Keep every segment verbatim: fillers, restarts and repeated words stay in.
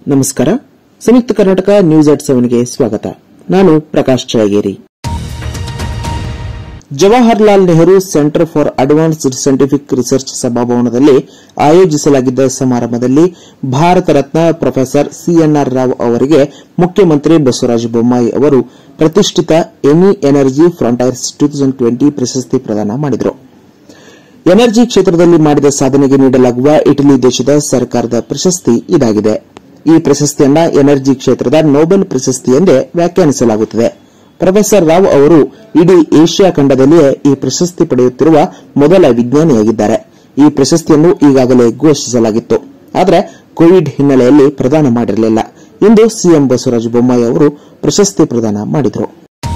ನಮಸ್ಕಾರ. Samyukta Karnataka news at seven ಗೆ ಸ್ವಾಗತ. ನಾನು Prakash Chalageri. Jawaharlal Nehru centre for advanced scientific research ಸಭಾಭವನದಲ್ಲಿ ಆಯೋಜಿಸಲಾಗಿದ್ದ ಸಮಾರಂಭದಲ್ಲಿ ಭಾರತ ರತ್ನ ಪ್ರೊಫೆಸರ್ ಸಿಎನ್ಆರ್ ರಾವ್ ಅವರಿಗೆ ಮುಖ್ಯಮಂತ್ರಿ ಬಸವರಾಜ ಬೊಮ್ಮಾಯಿ ಅವರು ಪ್ರತಿಷ್ಠಿತ Eni energy frontiers two thousand twenty ಪ್ರಶಸ್ತಿ ಪ್ರದಾನ ಮಾಡಿದರು. ಎನರ್ಜಿ ಕ್ಷೇತ್ರದಲ್ಲಿ ಮಾಡಿದ ಸಾಧನೆಗೆ ನೀಡಲಾಗುವ ಇಟಲಿ ದೇಶದ ಸರ್ಕಾರದ ಪ್ರಶಸ್ತಿ ಇದಾಗಿದೆ. ಈ ಪ್ರಶಸ್ತಿಯನ್ನು ಎನರ್ಜಿ ಕ್ಷೇತ್ರದ ನೊಬೆಲ್ ಪ್ರಶಸ್ತಿ ಎಂದೇ ವ್ಯಾಖ್ಯಾನಿಸಲಾಗುತ್ತದೆ. ಪ್ರೊಫೆಸರ್ ರಾವ್ ಅವರು ಇಡೀ ಏಷ್ಯಾ ಖಂಡದಲ್ಲಿಯೇ ಈ ಪ್ರಶಸ್ತಿ ಪಡೆಯುತ್ತಿರುವ ಮೊದಲ ವಿಜ್ಞಾನಿಯಾಗಿದ್ದಾರೆ. ಈ ಪ್ರಶಸ್ತಿಯನ್ನು ಈಗಾಗಲೇ ಘೋಷಿಸಲಾಗಿತ್ತು, ಆದರೆ ಕೋವಿಡ್ ಹಿನ್ನೆಲೆಯಲ್ಲಿ ಪ್ರದಾನ ಮಾಡಿರಲಿಲ್ಲ. ಇಂದು ಸಿಎಂ ಬಸವರಾಜ ಬೊಮ್ಮಾಯಿ ಅವರು ಪ್ರಶಸ್ತಿ ಪ್ರದಾನ ಮಾಡಿದರು.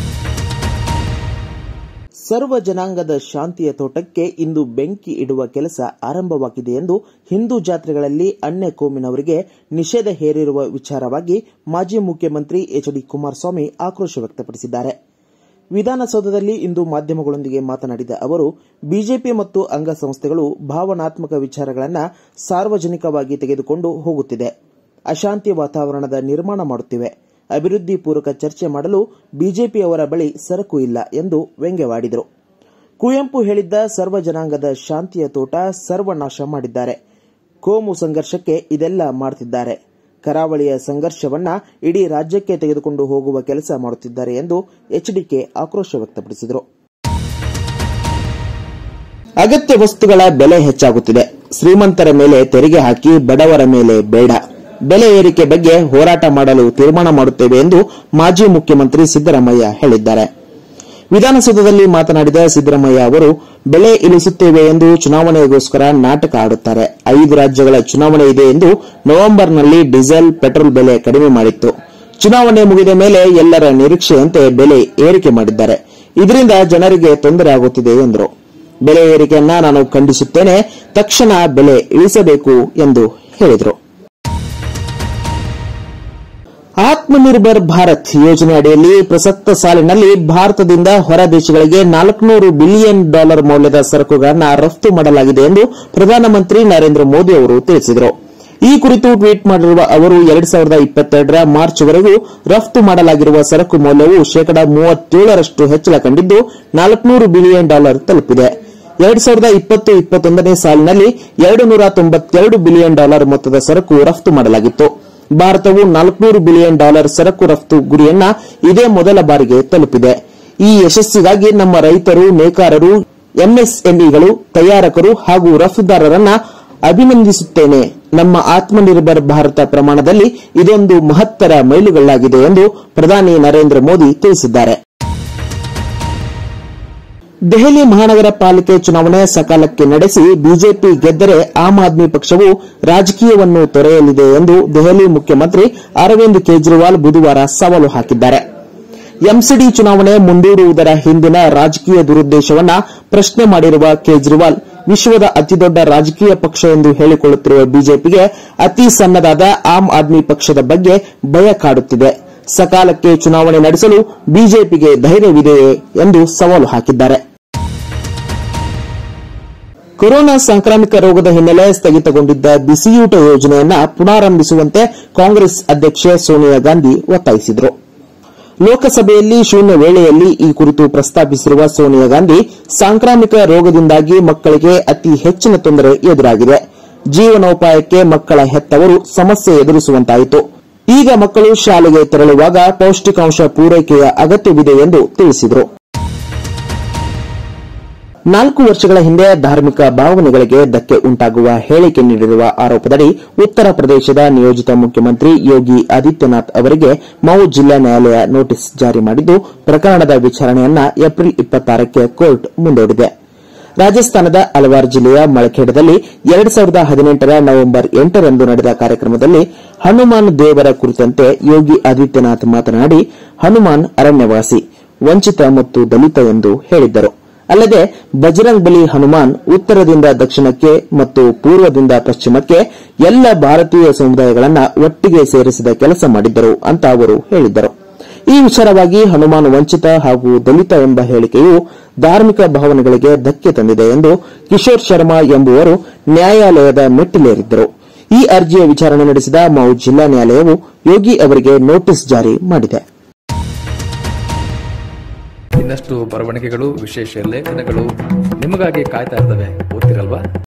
ಸರ್ವ ಜನಾಂಗದ ಶಾಂತಿಯ ತೋಟಕ್ಕೆ ಇಂದು ಬೆಂಕಿ ಇಡುವ ಕೆಲಸ ಆರಂಭವಾಗಿದೆ ಎಂದು ಹಿಂದೂ ಜಾತ್ರೆಗಳಲ್ಲಿ ಅನ್ಯ ಕೋಮಿನವರಿಗೆ ನಿಷೇಧ ಹೇರಿರುವ ವಿಚಾರವಾಗಿ ಮಾಜಿ ಮುಖ್ಯಮಂತ್ರಿ ಎಚ್ ಡಿ ಕುಮಾರಸ್ವಾಮಿ ಆಕ್ರೋಶ ವ್ಯಕ್ತಪಡಿಸಿದ್ದಾರೆ. ವಿಧಾನಸೌಧದಲ್ಲಿ ಇಂದು ಮಾಧ್ಯಮಗಳೊಂದಿಗೆ ಮಾತನಾಡಿದ ಅವರು, ಬಿಜೆಪಿ ಮತ್ತು ಅಂಗಸಂಸ್ಥೆಗಳು ಭಾವನಾತ್ಮಕ ವಿಚಾರಗಳನ್ನು ಸಾರ್ವಜನಿಕವಾಗಿ ತೆಗೆದುಕೊಂಡು ಹೋಗುತ್ತಿದೆ, ಅಶಾಂತಿ ವಾತಾವರಣದ ನಿರ್ಮಾಣ ಮಾಡುತ್ತಿವೆ, ಅಭಿವೃದ್ಧಿ ಪೂರಕ ಚರ್ಚೆ ಮಾಡಲು ಬಿಜೆಪಿಯವರ ಬಳಿ ಸರಕು ಇಲ್ಲ ಎಂದು ವ್ಯಂಗ್ಯವಾಡಿದರು. ಕುವೆಂಪು ಹೇಳಿದ್ದ ಸರ್ವ ಜನಾಂಗದ ಶಾಂತಿಯ ತೋಟ ಸರ್ವನಾಶ ಮಾಡಿದ್ದಾರೆ. ಕೋಮು ಸಂಘರ್ಷಕ್ಕೆ ಇದೆಲ್ಲ ಮಾಡುತ್ತಿದ್ದಾರೆ. ಕರಾವಳಿಯ ಸಂಘರ್ಷವನ್ನ ಇಡೀ ರಾಜ್ಯಕ್ಕೆ ತೆಗೆದುಕೊಂಡು ಹೋಗುವ ಕೆಲಸ ಮಾಡುತ್ತಿದ್ದಾರೆ ಎಂದು ಎಚ್ಡಿಕೆ ಆಕ್ರೋಶ ವ್ಯಕ್ತಪಡಿಸಿದರು. ಅಗತ್ಯ ವಸ್ತುಗಳ ಬೆಲೆ ಹೆಚ್ಚಾಗುತ್ತಿದೆ. ಶ್ರೀಮಂತರ ಮೇಲೆ ತೆರಿಗೆ ಹಾಕಿ ಬಡವರ ಮೇಲೆ ಬೇಡ. ಬೆಲೆ ಏರಿಕೆ ಬಗ್ಗೆ ಹೋರಾಟ ಮಾಡಲು ತೀರ್ಮಾನ ಮಾಡುತ್ತೇವೆ ಎಂದು ಮಾಜಿ ಮುಖ್ಯಮಂತ್ರಿ ಸಿದ್ದರಾಮಯ್ಯ ಹೇಳಿದ್ದಾರೆ. ವಿಧಾನಸೌಧದಲ್ಲಿ ಮಾತನಾಡಿದ ಸಿದ್ದರಾಮಯ್ಯ ಅವರು, ಬೆಲೆ ಇಳಿಸುತ್ತೇವೆ ಎಂದು ಚುನಾವಣೆಗೋಸ್ಕರ ನಾಟಕ ಆಡುತ್ತಾರೆ. ಐದು ರಾಜ್ಯಗಳ ಚುನಾವಣೆ ಇದೆ ಎಂದು ನವೆಂಬರ್ನಲ್ಲಿ ಡೀಸೆಲ್, ಪೆಟ್ರೋಲ್ ಬೆಲೆ ಕಡಿಮೆ ಮಾಡಿತ್ತು. ಚುನಾವಣೆ ಮುಗಿದ ಮೇಲೆ ಎಲ್ಲರ ನಿರೀಕ್ಷೆಯಂತೆ ಬೆಲೆ ಏರಿಕೆ ಮಾಡಿದ್ದಾರೆ. ಇದರಿಂದ ಜನರಿಗೆ ತೊಂದರೆ ಆಗುತ್ತಿದೆ ಎಂದರು. ಬೆಲೆ ಏರಿಕೆಯನ್ನ ನಾನು ಖಂಡಿಸುತ್ತೇನೆ. ತಕ್ಷಣ ಬೆಲೆ ಇಳಿಸಬೇಕು ಎಂದು ಹೇಳಿದರು. ಆತ್ಮನಿರ್ಭರ್ ಭಾರತ್ ಯೋಜನೆ ಅಡಿಯಲ್ಲಿ ಪ್ರಸಕ್ತ ಸಾಲಿನಲ್ಲಿ ಭಾರತದಿಂದ ಹೊರ ದೇಶಗಳಿಗೆ ನಾಲ್ಕುನೂರು ಬಿಲಿಯನ್ ಡಾಲರ್ ಮೌಲ್ಯದ ಸರಕುಗಳನ್ನು ರಫ್ತು ಮಾಡಲಾಗಿದೆ ಎಂದು ಪ್ರಧಾನಮಂತ್ರಿ ನರೇಂದ್ರ ಮೋದಿ ಅವರು ತಿಳಿಸಿದರು. ಈ ಕುರಿತು ಟ್ವೀಟ್ ಮಾಡಿರುವ ಅವರು, ಎರಡ್ ಸಾವಿರದ ಇಪ್ಪತ್ತೆರಡರ ಮಾರ್ಚ್ವರೆಗೂ ರಫ್ತು ಮಾಡಲಾಗಿರುವ ಸರಕು ಮೌಲ್ಯವು ಶೇಕಡಾ ಮೂವತ್ತೇಳರಷ್ಟು ಹೆಚ್ಚಳ ಕಂಡಿದ್ದು ನಾಲ್ಕುನೂರು ಬಿಲಿಯನ್ ಡಾಲರ್ ತಲುಪಿದೆ. ಎರಡ್ ಸಾವಿರದ ಇಪ್ಪತ್ತು ಇಪ್ಪತ್ತೊಂದನೇ ಸಾಲಿನಲ್ಲಿ ಎರಡು ನೂರ ತೊಂಬತ್ತೆರಡು ಬಿಲಿಯನ್ ಡಾಲರ್ ಮೊತ್ತದ ಸರಕು ರಫ್ತು ಮಾಡಲಾಗಿತ್ತು. ಭಾರತವು ನಾಲ್ಕುನೂರು ಬಿಲಿಯನ್ ಡಾಲರ್ ಸರಕು ರಫ್ತು ಗುರಿಯನ್ನ ಇದೇ ಮೊದಲ ಬಾರಿಗೆ ತಲುಪಿದೆ. ಈ ಯಶಸ್ಸಿಗಾಗಿ ನಮ್ಮ ರೈತರು, ನೇಕಾರರು, ಎಂಎಸ್ಎಂಇಗಳು, ತಯಾರಕರು ಹಾಗೂ ರಫ್ತುದಾರರನ್ನ ಅಭಿನಂದಿಸುತ್ತೇನೆ. ನಮ್ಮ ಆತ್ಮನಿರ್ಭರ್ ಭಾರತ ಪ್ರಮಾಣದಲ್ಲಿ ಇದೊಂದು ಮಹತ್ತರ ಮೈಲುಗಲ್ಲಾಗಿದೆ ಎಂದು ಪ್ರಧಾನಿ ನರೇಂದ್ರ ಮೋದಿ ತಿಳಿಸಿದ್ದಾರೆ. ದೆಹಲಿ ಮಹಾನಗರ ಪಾಲಿಕೆ ಚುನಾವಣೆ ಸಕಾಲಕ್ಕೆ ನಡೆಸಿ ಬಿಜೆಪಿ ಗೆದ್ದರೆ ಆಮ್ ಆದ್ಮಿ ಪಕ್ಷವು ರಾಜಕೀಯವನ್ನು ತೊರೆಯಲಿದೆ ಎಂದು ದೆಹಲಿ ಮುಖ್ಯಮಂತ್ರಿ ಅರವಿಂದ್ ಕೇಜ್ರಿವಾಲ್ ಬುಧವಾರ ಸವಾಲು ಹಾಕಿದ್ದಾರೆ. ಎಂಸಿಡಿ ಚುನಾವಣೆ ಮುಂದೂಡುವುದರ ಹಿಂದಿನ ರಾಜಕೀಯ ದುರುದ್ದೇಶವನ್ನ ಪ್ರಶ್ನೆ ಮಾಡಿರುವ ಕೇಜ್ರಿವಾಲ್, ವಿಶ್ವದ ಅತಿದೊಡ್ಡ ರಾಜಕೀಯ ಪಕ್ಷ ಎಂದು ಹೇಳಿಕೊಳ್ಳುತ್ತಿರುವ ಬಿಜೆಪಿಗೆ ಅತಿ ಸಣ್ಣದಾದ ಆಮ್ ಆದ್ಮಿ ಪಕ್ಷದ ಬಗ್ಗೆ ಭಯ ಕಾಡುತ್ತಿದೆ. ಸಕಾಲಕ್ಕೆ ಚುನಾವಣೆ ನಡೆಸಲು ಬಿಜೆಪಿಗೆ ಧೈರ್ಯವಿದೆಯೇ ಎಂದು ಸವಾಲು ಹಾಕಿದ್ದಾರೆ. ಕೊರೋನಾ ಸಾಂಕ್ರಾಮಿಕ ರೋಗದ ಹಿನ್ನೆಲೆ ಸ್ಥಗಿತಗೊಂಡಿದ್ದ ಬಿಸಿಯೂಟ ಯೋಜನೆಯನ್ನು ಪುನರಾರಂಭಿಸುವಂತೆ ಕಾಂಗ್ರೆಸ್ ಅಧ್ಯಕ್ಷೆ ಸೋನಿಯಾ ಗಾಂಧಿ ಒತ್ತಾಯಿಸಿದರು. ಲೋಕಸಭೆಯಲ್ಲಿ ಶೂನ್ಯ ವೇಳೆಯಲ್ಲಿ ಈ ಕುರಿತು ಪ್ರಸ್ತಾಪಿಸಿರುವ ಸೋನಿಯಾ ಗಾಂಧಿ, ಸಾಂಕ್ರಾಮಿಕ ರೋಗದಿಂದಾಗಿ ಮಕ್ಕಳಿಗೆ ಅತಿ ಹೆಚ್ಚಿನ ತೊಂದರೆ ಎದುರಾಗಿದೆ. ಜೀವನೋಪಾಯಕ್ಕೆ ಮಕ್ಕಳ ಹೆತ್ತವರು ಸಮಸ್ಯೆ ಎದುರಿಸುವಂತಾಯಿತು. ಈಗ ಮಕ್ಕಳು ಶಾಲೆಗೆ ತೆರಳುವಾಗ ಪೌಷ್ಟಿಕಾಂಶ ಪೂರೈಕೆಯ ಅಗತ್ಯವಿದೆ ಎಂದು ತಿಳಿಸಿದರು. ನಾಲ್ಕು ವರ್ಷಗಳ ಹಿಂದೆ ಧಾರ್ಮಿಕ ಭಾವನೆಗಳಿಗೆ ಧಕ್ಕೆ ಉಂಟಾಗುವ ಹೇಳಿಕೆ ನೀಡಿರುವ ಆರೋಪದಡಿ ಉತ್ತರ ಪ್ರದೇಶದ ನಿಯೋಜಿತ ಮುಖ್ಯಮಂತ್ರಿ ಯೋಗಿ ಆದಿತ್ಯನಾಥ್ ಅವರಿಗೆ ಮೌ ಜಿಲ್ಲಾ ನ್ಯಾಯಾಲಯ ನೋಟಿಸ್ ಜಾರಿ ಮಾಡಿದ್ದು, ಪ್ರಕರಣದ ವಿಚಾರಣೆಯನ್ನು ಏಪ್ರಿಲ್ ಇಪ್ಪತ್ತಾರಕ್ಕೆ ಕೋರ್ಟ್ ಮುಂದೂಡಿದೆ. ರಾಜಸ್ಥಾನದ ಅಲ್ವಾರ್ ಜಿಲ್ಲೆಯ ಮಳಖೇಡದಲ್ಲಿ ಎರಡ್ ಸಾವಿರದ ಹದಿನೆಂಟರ ನವೆಂಬರ್ ಎಂಟರಂದು ನಡೆದ ಕಾರ್ಯಕ್ರಮದಲ್ಲಿ ಹನುಮಾನ್ ದೇವರ ಕುರಿತಂತೆ ಯೋಗಿ ಆದಿತ್ಯನಾಥ್ ಮಾತನಾಡಿ, ಹನುಮಾನ್ ಅರಣ್ಯವಾಸಿ, ವಂಚಿತ ಮತ್ತು ದಲಿತ ಎಂದು ಹೇಳಿದ್ದರು. ಅಲ್ಲದೆ ಬಜರಂಗ್ ಬಲಿ ಹನುಮಾನ್ ಉತ್ತರದಿಂದ ದಕ್ಷಿಣಕ್ಕೆ ಮತ್ತು ಪೂರ್ವದಿಂದ ಪಶ್ಚಿಮಕ್ಕೆ ಎಲ್ಲ ಭಾರತೀಯ ಸಮುದಾಯಗಳನ್ನು ಒಟ್ಟಿಗೆ ಸೇರಿಸಿದ ಕೆಲಸ ಮಾಡಿದ್ದರು ಅಂತ ಅವರು ಹೇಳಿದ್ದರು. ಈ ವಿಚಾರವಾಗಿ ಹನುಮಾನ್ ವಂಚಿತ ಹಾಗೂ ದಲಿತ ಎಂಬ ಹೇಳಿಕೆಯು ಧಾರ್ಮಿಕ ಭಾವನೆಗಳಿಗೆ ಧಕ್ಕೆ ತಂದಿದೆ ಎಂದು ಕಿಶೋರ್ ಶರ್ಮಾ ಎಂಬುವರು ನ್ಯಾಯಾಲಯದ ಮೆಟ್ಟಿಲೇರಿದ್ದರು. ಈ ಅರ್ಜಿಯ ವಿಚಾರಣೆ ನಡೆಸಿದ ಮೌ ಜಿಲ್ಲಾ ನ್ಯಾಯಾಲಯವು ಯೋಗಿ ಅವರಿಗೆ ನೋಟಿಸ್ ಜಾರಿ ಮಾಡಿದೆ. ಇನ್ನಷ್ಟು ಬರವಣಿಗೆಗಳು, ವಿಶೇಷ ಲೇಖನಗಳು ನಿಮಗಾಗಿ ಕಾಯ್ತಾ ಇರ್ತವೆ, ಓದ್ತಿರಲ್ವಾ?